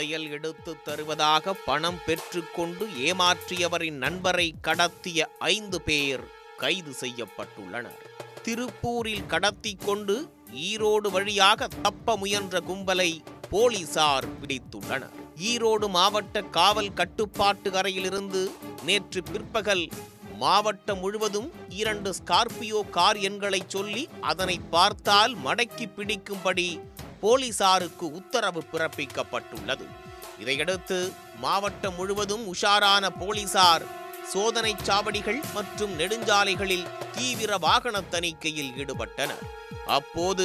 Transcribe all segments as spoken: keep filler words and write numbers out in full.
புதையல் எடுத்து தருவதாக பணம் பெற்றுக்கொண்டு ஏமாற்றியவரின் நண்பரை கடத்திய ஐந்து பேர் கைது செய்யப்பட்டுள்ளனர். திருப்பூரில் கடத்தி கொண்டு ஈரோடு வழியாக தப்ப முயன்ற கும்பலை போலீசார் பிடித்துள்ளனர். ஈரோடு மாவட்ட காவல் கட்டுப்பாட்டு அறையிலிருந்து நேற்று பிற்பகல் மாவட்டம் முழுவதும் இரண்டு ஸ்கார்பியோ கார் எண்களை சொல்லி அதனை பார்த்தால் மடக்கி பிடிக்கும்படி போலீசாருக்கு உத்தரவு பிறப்பிக்கப்பட்டுள்ளது. இதையடுத்து மாவட்டம் முழுவதும் உஷாரான போலீசார் சோதனை சாவடிகள் மற்றும் நெடுஞ்சாலைகளில் தீவிர வாகன தணிக்கையில் ஈடுபட்டனர். அப்போது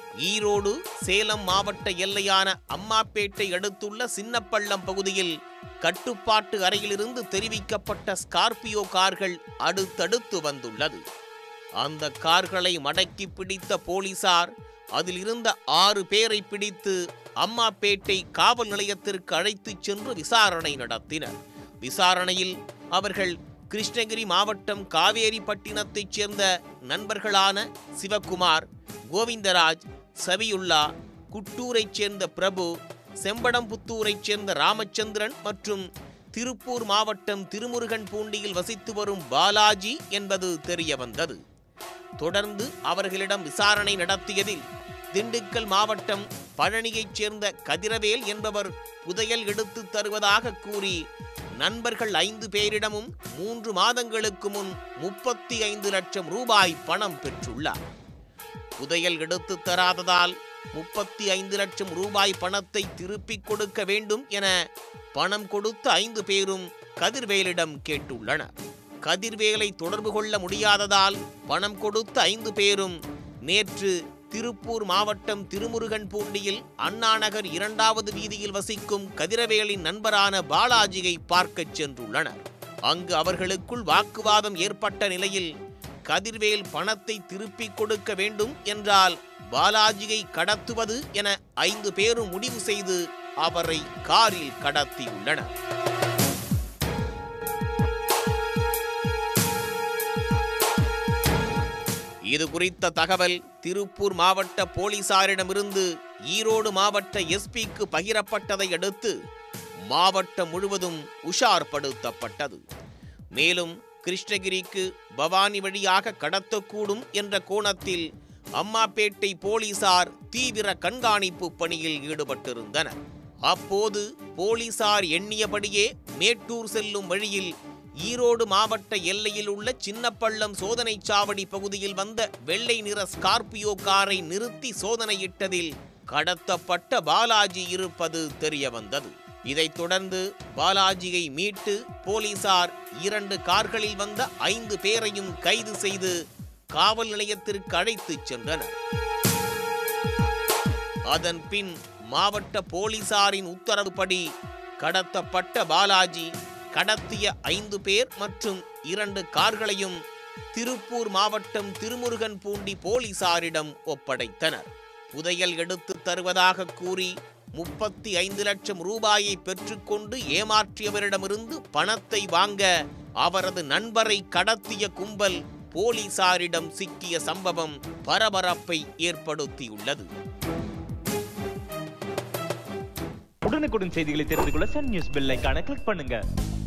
ஈரோடு சேலம் மாவட்ட எல்லையான அம்மாப்பேட்டை அடுத்துள்ள சின்னப்பள்ளம் பகுதியில் கட்டுப்பாட்டு அறையிலிருந்து தெரிவிக்கப்பட்ட ஸ்கார்பியோ கார்கள் அடுத்தடுத்து வந்துள்ளது. அந்த கார்களை மடக்கி பிடித்த போலீசார் அதில் இருந்த ஆறு பேரை பிடித்து அம்மாப்பேட்டை காவல் நிலையத்திற்கு அழைத்துச் சென்று விசாரணை நடத்தினர். விசாரணையில் அவர்கள் கிருஷ்ணகிரி மாவட்டம் காவேரிப்பட்டினத்தைச் சேர்ந்த நண்பர்களான சிவகுமார், கோவிந்தராஜ், சவியுல்லா, குட்டூரைச் சேர்ந்த பிரபு, செம்படம்புத்தூரைச் சேர்ந்த ராமச்சந்திரன் மற்றும் திருப்பூர் மாவட்டம் திருமுருகன் பூண்டியில் வசித்து வரும் பாலாஜி என்பது தெரிய வந்தது. தொடர்ந்து அவர்களிடம் விசாரணை நடத்தியதில் திண்டுக்கல் மாவட்டம் பழனியைச் சேர்ந்த கதிரவேல் என்பவர் புதையல் எடுத்து தருவதாக கூறி நண்பர்கள் ஐந்து பேரிடமும் மூன்று மாதங்களுக்கு முன் முப்பத்தி ஐந்து லட்சம் ரூபாய் பணம் பெற்றுள்ளார். புதையல் எடுத்து தராததால் முப்பத்தி ஐந்து லட்சம் ரூபாய் பணத்தை திருப்பிக் கொடுக்க வேண்டும் என பணம் கொடுத்த ஐந்து பேரும் கதிர்வேலிடம் கேட்டுள்ளனர். கதிர்வேலை தொடர்பு கொள்ள முடியாததால் பணம் கொடுத்த ஐந்து பேரும் நேற்று திருப்பூர் மாவட்டம் திருமுருகன் பூண்டியில் அண்ணாநகர் இரண்டாவது வீதியில் வசிக்கும் கதிரவேலின் நண்பரான பாலாஜியை பார்க்கச் சென்றுள்ளனர். அங்கு அவர்களுக்குள் வாக்குவாதம் ஏற்பட்ட நிலையில் கதிர்வேல் பணத்தை திருப்பிக் கொடுக்க வேண்டும் என்றால் பாலாஜியை கடத்துவது என ஐந்து பேரும் முடிவு செய்து அவரை காரில் கடத்தியுள்ளனர். இது குறித்த தகவல் திருப்பூர் மாவட்ட போலீசாரிடமிருந்து ஈரோடு மாவட்ட எஸ்பிக்கு பகிரப்பட்டதை அடுத்து மாவட்டம் முழுவதும் உஷார்படுத்தப்பட்டது. மேலும் கிருஷ்ணகிரிக்கு பவானி வழியாக கடத்தக்கூடும் என்ற கோணத்தில் அம்மாப்பேட்டை போலீசார் தீவிர கண்காணிப்பு பணியில் ஈடுபட்டிருந்தனர். அப்போது போலீசார் எண்ணியபடியே மேட்டூர் செல்லும் வழியில் ஈரோடு மாவட்ட எல்லையில் உள்ள சின்னப்பள்ளம் சோதனை சாவடி பகுதியில் வந்த வெள்ளை நிற ஸ்கார்பியோ காரை நிறுத்தி சோதனையிட்டதில் கடத்தப்பட்ட பாலாஜி இருப்பது தெரிய வந்தது. இதைத் தொடர்ந்து பாலாஜியை மீட்டு போலீசார் இரண்டு கார்களில் வந்த ஐந்து பேரையும் கைது செய்து காவல் நிலையத்திற்கு அழைத்துச் சென்றனர். அதன் பின் மாவட்ட போலீசாரின் உத்தரவுப்படி கடத்தப்பட்ட பாலாஜி கடத்திய ஐந்து பேர் மற்றும் இரண்டு கார்களையும் திருப்பூர் மாவட்டம் திருமுருகன் பூண்டி போலீசாரிடம் ஒப்படைத்தனர். புதையல் எடுத்து தருவதாக கூறி முப்பத்தி ஐந்து லட்சம் ரூபாயை பெற்றுக்கொண்டு ஏமாற்றியவரிடமிருந்து பணத்தை வாங்க அவரது நண்பரை கடத்திய கும்பல் போலீசாரிடம் சிக்கிய சம்பவம் பரபரப்பை ஏற்படுத்தியுள்ளது. உடனுக்குடன் செய்திகளை தெரிந்து கொள்ள சன் நியூஸ் பெல் ஐகானை கிளிக் பண்ணுங்க.